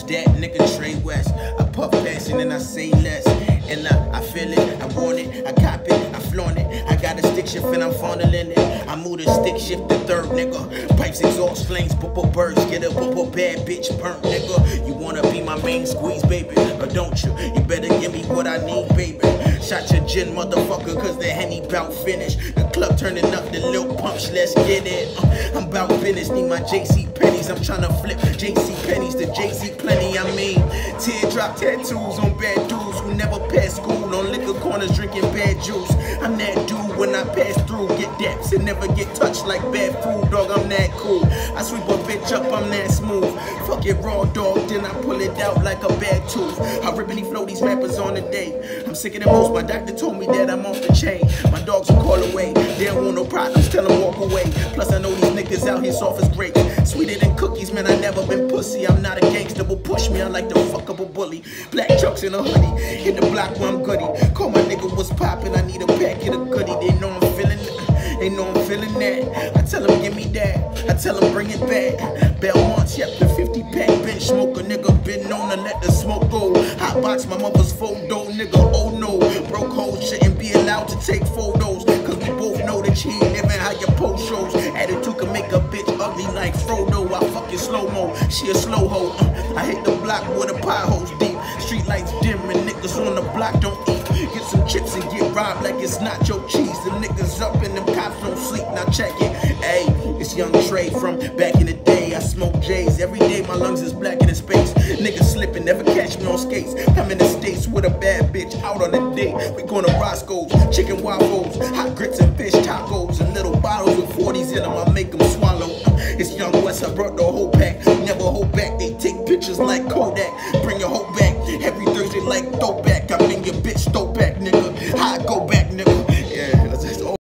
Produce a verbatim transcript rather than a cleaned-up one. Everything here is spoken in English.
who's that nigga Tré Wes? I puff passion and I say less. And I, I feel it, I want it, I cop it, I flaunt it. I got a stick shift and I'm fondling it. I move the stick shift the third, nigga. Pipes, exhaust, flames, purple birds. Get a purple bad bitch burnt, nigga. You wanna be my main squeeze, baby? Or don't you? You better give me what I need, baby. Shot your gin, motherfucker, cause the Henny bout finished. The club turning up the little pumps, let's get it. Uh, I'm bout business, need my J C pennies. I'm tryna flip J C pennies to J C plenty, I mean. Teardrop tattoos on bad dudes who never pass school. On liquor corners drinking bad juice. I'm that dude when I pass through. Get daps and never get touched like bad food, dog, I'm that cool. I sweep a bitch up, I'm that smooth. Fuck it raw, dog, then I pull it out like a bad tooth. I rippity flow these rappers on the day. I'm sicker than most, my doctor told me that I'm off the chain. My dogs will call away, they don't want no problems, tell them walk away. Plus I know these niggas out here soft as grapes. Sweeter than cookies, man, I never been pussy. I'm not a gangster, but push me, I like to fuck up a bully. Black trucks in a hoodie, hit the block where I'm goody. Call my nigga what's poppin', I need a packet of goodie. They know I'm feeling that, they know I'm feeling that. I tell them give me that, I tell them bring it back. Belmont's, yep, the fifty pack bench smoker, nigga. Been known to let the smoke go. Hot box my mother's photo, nigga, oh no. Broke hoes shouldn't be allowed to take photos, cause we both know that she ain't living how you post shows. Attitude can make a bitch ugly like Frodo. I fucking slow-mo, she a slow hoe. uh, I hit the block where the potholes deep. Street lights dim and niggas on the block don't eat. Get some chips and get robbed like it's nacho cheese. The niggas up and them cops don't sleep, now check it. Ayy, it's young Tré from back in the day. I smoke J's every day, my lungs is blacker than space. Niggas slipping, never catch me on skates. I'm in the States with a bad bitch out on a date. We going to Roscoe's, chicken waffles, hot grits and fish tacos, and little bottles with forties in them, I make them swallow. It's Young West, I brought the whole pack. Never hold back, they take pictures like Kodak. Bring your whole back, every Thursday like throwback. I'm in your bitch throwback, nigga. I go back, nigga.